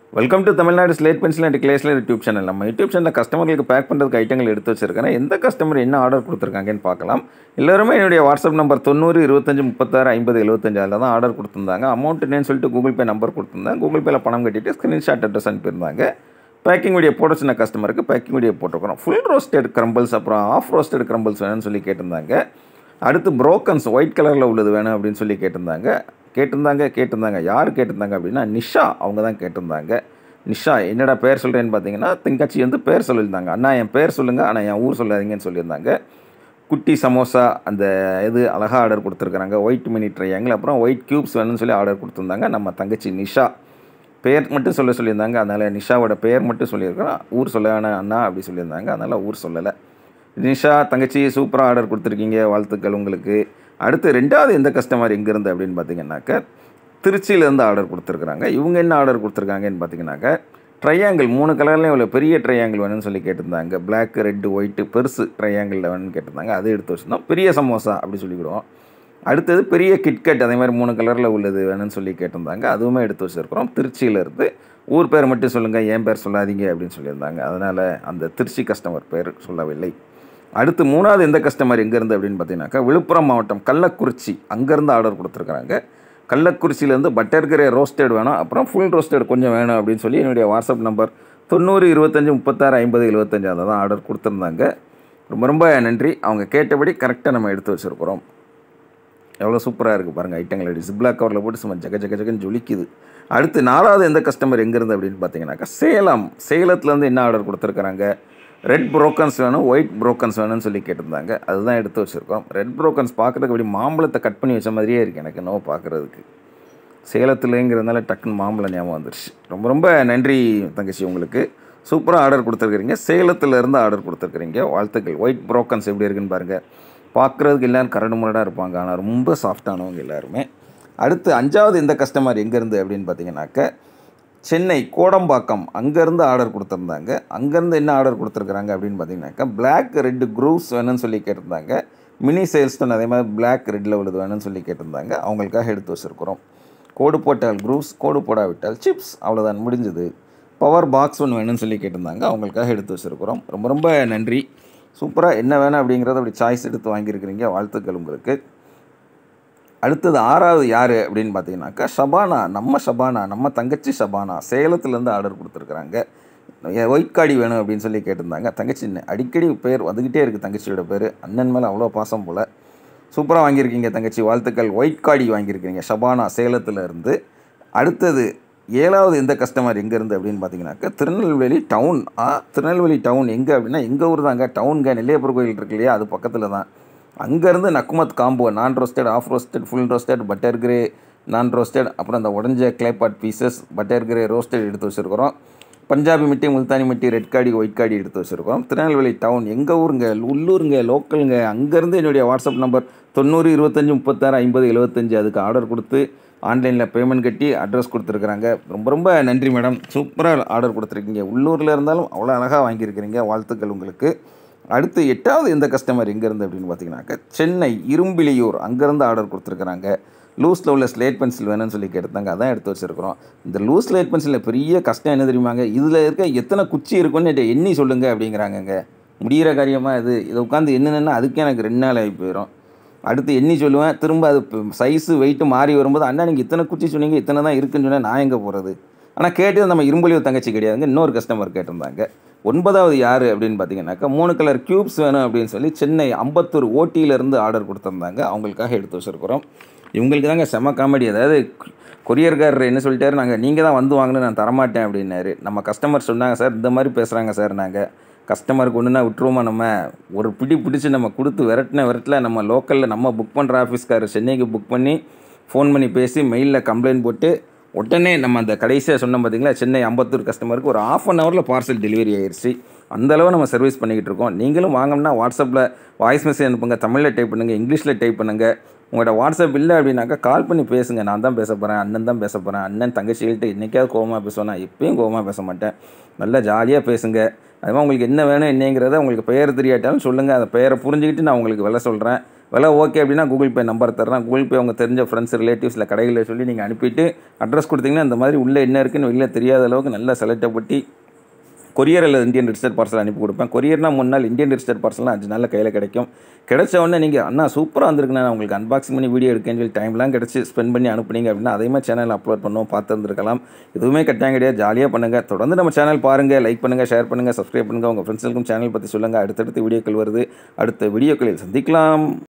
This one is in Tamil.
Welcome to Tamil Nadu slate pencil and கிளேஸ்ல யூடியூப் சேனல். நம்ம யூடியூப் சேனலில் கஸ்டமர்களுக்கு பேக் பண்ணுறதுக்கு ஐட்டங்கள் எடுத்து வச்சிருக்கேன். எந்த கஸ்டமர் என்ன ஆர்டர் கொடுத்துருக்காங்கன்னு பார்க்கலாம். எல்லாருமே என்னுடைய வாட்ஸ்அப் நம்பர் 90 25 36 50 75 அதில் தான் ஆர்டர் கொடுத்துருந்தாங்க. அமௌண்ட் என்னன்னு சொல்லிட்டு கூகுள் பே நம்பர் கொடுத்துருந்தாங்க. கூகுள் பேயில் பணம் கட்டிட்டு ஸ்க்ரீன்ஷாட் அட்ரஸ் அனுப்பியிருந்தாங்க. பேக்கிங் வீடியோ போட சின்ன கஸ்டமருக்கு பேக்கிங் வீடியோ போட்டுருக்கிறோம். ஃபுல் ரோஸ்டட் கிரம்பிள்ஸ் அப்புறம் ஆஃப் ரோஸ்டட் கிரம்பிள்ஸ் வேணும்னு சொல்லி கேட்டிருந்தாங்க. அடுத்து ப்ரோக்கன்ஸ் ஒயிட் கலரில் உள்ளது வேணும் அப்படின்னு சொல்லி கேட்டிருந்தாங்க. யார் கேட்டிருந்தாங்க அப்படின்னா நிஷா அவங்க தான் கேட்டிருந்தாங்க. நிஷா என்னடா பேர் சொல்கிறேன்னு பார்த்தீங்கன்னா தங்கச்சி வந்து பேர் சொல்லியிருந்தாங்க. அண்ணா என் பேர் சொல்லுங்கள், ஆனால் என் ஊர் சொல்லாதீங்கன்னு சொல்லியிருந்தாங்க. குட்டி சமோசா அந்த இது அழகாக ஆர்டர் கொடுத்துருக்குறாங்க. ஒயிட் மினி ட்ரையாங்கிள் அப்புறம் ஒயிட் க்யூப்ஸ் வேணும்னு சொல்லி ஆர்டர் கொடுத்துருந்தாங்க. நம்ம தங்கச்சி நிஷா பேர் மட்டும் சொல்லியிருந்தாங்க. அதனால் நிஷாவோட பேர் மட்டும் சொல்லியிருக்கிறோம். ஊர் சொல்ல வேணாம் அண்ணா அப்படி சொல்லியிருந்தாங்க. அதனால் ஊர் சொல்லலை. நிஷா தங்கச்சி சூப்பராக ஆர்டர் கொடுத்துருக்கீங்க, வாழ்த்துக்கள் உங்களுக்கு. அடுத்து ரெண்டாவது எந்த கஸ்டமர் எங்கேருந்து அப்படின்னு பார்த்தீங்கன்னாக்க திருச்சியிலேருந்து ஆர்டர் கொடுத்துருக்குறாங்க. இவங்க என்ன ஆர்டர் கொடுத்துருக்காங்கன்னு பார்த்தீங்கன்னாக்க ட்ரையாங்கிள் 3 கலர்லேயும் உள்ள பெரிய ட்ரையாங்கிள் வேணும்னு சொல்லி கேட்டிருந்தாங்க. பிளாக் ரெட்டு ஒயிட்டு பெருசு ட்ரையாங்கிளில் வேணும்னு கேட்டிருந்தாங்க. அது எடுத்து வச்சுருந்தோம். பெரிய சமோசா அப்படி சொல்லிவிடுவோம். அடுத்தது பெரிய கிட்கட் அதே மாதிரி 3 கலரில் உள்ளது வேணும்னு சொல்லி கேட்டிருந்தாங்க. அதுவுமே எடுத்து வச்சுருக்கிறோம். திருச்சியிலேருந்து ஊர் பேர் மட்டும் சொல்லுங்கள், என் பேர் சொல்லாதீங்க அப்படின்னு சொல்லியிருந்தாங்க. அதனால் அந்த திருச்சி கஸ்டமர் பேர் சொல்லவில்லை. அடுத்து 3வது எந்த கஸ்டமர் எங்கேருந்து அப்படின்னு பார்த்தீங்கன்னாக்கா விழுப்புரம் மாவட்டம் கள்ளக்குறிச்சி அங்கேருந்து ஆர்டர் கொடுத்துருக்குறாங்க. கள்ளக்குறிச்சியிலேருந்து பட்டர் கிரே ரோஸ்டட் வேணும், அப்புறம் ஃபுல் ரோஸ்டட் கொஞ்சம் வேணும் அப்படின்னு சொல்லி என்னுடைய வாட்ஸ்அப் நம்பர் 90 25 36 50 75 அதில் தான் ஆர்டர் கொடுத்துருந்தாங்க. ரொம்ப நன்றி. அவங்க கேட்டபடி கரெக்டாக நம்ம எடுத்து வச்சுருக்கிறோம். எவ்வளோ சூப்பராக இருக்குது பாருங்கள். ஐட்டங்கள் அடி ஜிப்லாக் கவரில் போட்டு சும்மா ஜகன்னு ஜொலிக்குது. அடுத்து 4வது எந்த கஸ்டமர் எங்கேருந்து அப்படின்னு பார்த்தீங்கன்னாக்கா சேலத்துலேருந்து என்ன ஆர்டர் கொடுத்துருக்குறாங்க. ரெட் ப்ரோக்கன்ஸ் வேணும், ஒயிட் ப்ரோக்கன்ஸ் வேணும்னு சொல்லி கேட்டிருந்தாங்க. அதுதான் எடுத்து வச்சுருக்கோம். ரெட் ப்ரோக்கன்ஸ் பார்க்குறதுக்கு அப்படி மாம்பழத்தை கட் பண்ணி வச்ச மாதிரியே இருக்குது எனக்கு என்னவோ பார்க்குறதுக்கு. சேலத்துலேங்கிறதுனால டக்குன்னு மாம்பழம் ஞாபகம் வந்துருச்சு. ரொம்ப நன்றி தங்கச்சி, உங்களுக்கு சூப்பராக ஆர்டர் கொடுத்துருக்குறீங்க. சேலத்துலேருந்து ஆர்டர் கொடுத்துருக்குறீங்க, வாழ்த்துக்கள். ஒயிட் ப்ரோக்கன்ஸ் எப்படி இருக்குன்னு பாருங்கள். பார்க்குறதுக்கு எல்லோரும் கரடு முரடாக இருப்பாங்க, ஆனால் ரொம்ப சாஃப்டானவங்க எல்லாருமே. அடுத்து 5வது எந்த கஸ்டமர் எங்கேருந்து அப்படின்னு பார்த்தீங்கன்னாக்க சென்னை கோடம்பாக்கம் அங்கேருந்து ஆர்டர் கொடுத்துருந்தாங்க. அங்கேருந்து என்ன ஆர்டர் கொடுத்துருக்குறாங்க அப்படின்னு பார்த்தீங்கன்னாக்கா பிளாக் ரெட்டு க்ரூவ்ஸ் வேணும்னு சொல்லி கேட்டிருந்தாங்க. மினி சேல்ஸ்டன் அதே மாதிரி பிளாக் ரெட்டில் உள்ளது வேணும்னு சொல்லி கேட்டிருந்தாங்க. அவங்களுக்காக எடுத்து வச்சுருக்குறோம். கோடு போட்டால் க்ரூவ்ஸ், கோடு போடாவிட்டால் சிப்ஸ், அவ்வளோதான் முடிஞ்சது. பவர் பாக்ஸ் ஒன்று வேணும்னு சொல்லி கேட்டிருந்தாங்க. அவங்களுக்காக எடுத்து வச்சுருக்குறோம். ரொம்ப நன்றி. சூப்பராக என்ன வேணும் அப்படிங்கிறத அப்படி சாய்ஸ் எடுத்து வாங்கியிருக்கிறீங்க, வாழ்த்துக்கள் உங்களுக்கு. அடுத்தது 6வது யார் அப்படின்னு பார்த்தீங்கன்னாக்கா ஷபானா, நம்ம தங்கச்சி ஷபானா சேலத்துலேருந்து ஆர்டர் கொடுத்துருக்குறாங்க. ஒயிட் காடி வேணும் அப்படின்னு சொல்லி கேட்டிருந்தாங்க. தங்கச்சி அடிக்கடி பேர் வந்துக்கிட்டே இருக்குது தங்கச்சியோட பேர். அண்ணன் மேலே அவ்வளோ பாசம் போல். சூப்பராக வாங்கியிருக்கீங்க தங்கச்சி, வாழ்த்துக்கள். ஒயிட் காடி வாங்கியிருக்கீங்க ஷபானா சேலத்துலேருந்து. அடுத்தது 7வது எந்த கஸ்டமர் எங்கேருந்து அப்படின்னு பார்த்தீங்கன்னாக்கா திருநெல்வேலி டவுன் எங்கே அப்படின்னா எங்கள் ஊர் தாங்க, டவுனுங்க. நெல்லையப்பர் கோயில் இருக்கு இல்லையா, அது பக்கத்தில் தான். அங்கேருந்து நக்குமத் combo non roasted, half roasted, full roasted, butter grey non roasted, அப்புறம் அந்த உடஞ்ச clay pot pieces butter grey roasted எடுத்து வச்சுருக்கிறோம். பஞ்சாபி மிட்டி, முல்தானி மிட்டி, ரெட் காடி, ஒயிட் காடி எடுத்து வச்சுருக்கோம். திருநெல்வேலி டவுன் எங்கள் ஊருங்க, உள்ளூருங்க, லோக்கலுங்க. அங்கேருந்து என்னுடைய வாட்ஸ்அப் நம்பர் 90 25 36 50 75 அதுக்கு ஆர்டர் கொடுத்து ஆன்லைனில் பேமெண்ட் கட்டி அட்ரஸ் கொடுத்துருக்குறாங்க. ரொம்ப நன்றி மேடம், சூப்பராக ஆர்டர் கொடுத்துருக்கீங்க. உள்ளூரில் இருந்தாலும் அவ்வளோ அழகாக வாங்கியிருக்கிறீங்க, வாழ்த்துக்கள் உங்களுக்கு. அடுத்து 8வது எந்த கஸ்டமர் எங்கேருந்து அப்படின்னு பார்த்தீங்கன்னாக்கா சென்னை இரும்பிலியூர் அங்கேருந்து ஆர்டர் கொடுத்துருக்குறாங்க. லூஸில் உள்ள ஸ்லேட் பென்சில் வேணும்னு சொல்லி கேட்டிருந்தாங்க. அதான் எடுத்து வச்சுருக்கிறோம். இந்த லூஸ் ஸ்லேட் பென்சிலில் பெரிய கஷ்டம் என்ன தெரியுமாங்க, இதில் இருக்க எத்தனை குச்சி இருக்குன்னு எண்ணி சொல்லுங்கள் அப்படிங்கிறாங்கங்க. முடிகிற காரியமாக இதை உட்காந்து என்னென்னா அதுக்கே எனக்கு 2 நாள் ஆகி போயிடும். அடுத்து எண்ணி சொல்லுவேன், திரும்ப அது சைஸு வெயிட்டு மாறி வரும்போது அண்ணா நீங்கள் இத்தனை குச்சி சொன்னீங்க, இத்தனை தான் இருக்குன்னு சொன்னால் நான் எங்கே போகிறது. ஆனால் கேட்டது நம்ம இரும்பலியூர் தங்கச்சி கிடையாதுங்க, இன்னொரு கஸ்டமர் கேட்டிருந்தாங்க. 9வது யார் அப்படின்னு பார்த்தீங்கன்னாக்கா 3 கலர் க்யூப்ஸ் வேணும் அப்படின்னு சொல்லி சென்னை அம்பத்தூர் ஓட்டியிலேருந்து ஆர்டர் கொடுத்துருந்தாங்க. அவங்களுக்காக எடுத்து வச்சுருக்கிறோம். இவங்களுக்கு தாங்க செம காமெடி. அதாவது கொரியர்காரர் என்ன சொல்லிட்டாரு, நீங்கள் தான் வந்து வாங்கணும், நான் தரமாட்டேன் அப்படின்னாரு. நம்ம கஸ்டமர் சொன்னாங்க, சார் இந்த மாதிரி பேசுகிறாங்க சார், நாங்கள் கஸ்டமருக்கு ஒன்றுனா விட்டுருவோமா, நம்ம ஒரு பிடிச்சி நம்ம கொடுத்து விரட்டில் நம்ம லோக்கலில் நம்ம புக் பண்ணுற ஆஃபீஸ்காரர் சென்னைக்கு புக் பண்ணி ஃபோன் பண்ணி பேசி மெயிலில் கம்ப்ளைண்ட் போட்டு உடனே நம்ம அந்த கடைசியாக சொன்னோம் பார்த்தீங்களா, சென்னை அம்பத்தூர் கஸ்டமருக்கு ஒரு 1/2 ஹவரில் பார்சல் டெலிவரி ஆயிடுச்சு. அந்தளவு நம்ம சர்வீஸ் பண்ணிக்கிட்டு இருக்கோம். நீங்களும் வாங்கினா வாட்ஸ்அப்பில் வாய்ஸ் மெசேஜ் அனுப்புங்க, தமிழில் டைப் பண்ணுங்கள், இங்கிலீஷில் டைப் பண்ணுங்கள். உங்களோட வாட்ஸ்அப் இல்லை அப்படின்னாக்கா கால் பண்ணி பேசுங்க. நான் தான் பேச போகிறேன், அண்ணன் தான் பேச போகிறேன். அண்ணன் தங்கச்சிகள்கிட்ட என்றைக்காவது கோவமாக பேசுவேன், நான் எப்பயும் கோவமாக பேச மாட்டேன். நல்லா ஜாலியாக பேசுங்க. அதுமாதிரி உங்களுக்கு என்ன வேணும் என்னங்கிறத உங்களுக்கு பெயர் தெரியாட்டாலும் சொல்லுங்கள். அந்த பெயரை புரிஞ்சுக்கிட்டு நான் உங்களுக்கு விலை சொல்கிறேன். விலை ஓகே அப்படின்னா கூகுள் பே நம்பர் தர்றேன். கூகுள் பே உங்கள் தெரிஞ்ச ஃப்ரெண்ட்ஸ் ரிலேட்டிவ்ஸில் கடைகளில் சொல்லி நீங்கள் அனுப்பிட்டு அட்ரஸ் கொடுத்தீங்கன்னா இந்த மாதிரி உள்ளே என்ன இருக்குன்னு வெளியில் தெரியாத அளவுக்கு நல்லா செலக்ட் பண்ணி கொரியர் அல்லது இந்தியன் ரிஜிஸ்டர்ட் பார்சல் அனுப்பி கொடுப்பேன். கொரியர்னா 3 நாள், இந்தியன் ரிஜிஸ்டர்ட் பார்சல்னால் 5 நாளில் கையில் கிடைக்கும். கிடைச்ச உடனே நீங்கள் அண்ணா சூப்பராக வந்திருக்குண்ணா, நான் உங்களுக்கு அன்பாக்சிங் பண்ணி வீடியோ எடுக்கேன்னு சொல்லி டைம்லாம் கிடச்சி ஸ்பெண்ட் பண்ணி அனுப்புனீங்க அப்படின்னா அதையுமே சேனல் அப்லோட் பண்ணுவோம், பார்த்து வந்துருக்கலாம். எதுவுமே கட்டாயம் கிடையாது, ஜாலியாக பண்ணுங்கள். தொடர்ந்து நம்ம சேனல் பாருங்கள், லைக் பண்ணுங்கள், ஷேர் பண்ணுங்கள், சப்ஸ்கிரைப் பண்ணுங்கள். உங்கள் ஃப்ரெண்ட்ஸுக்கும் சேனல் பற்றி சொல்லுங்கள். அடுத்தடுத்து வீடியோக்கள் வருது, அடுத்த வீடியோக்களில் சந்திக்கலாம்.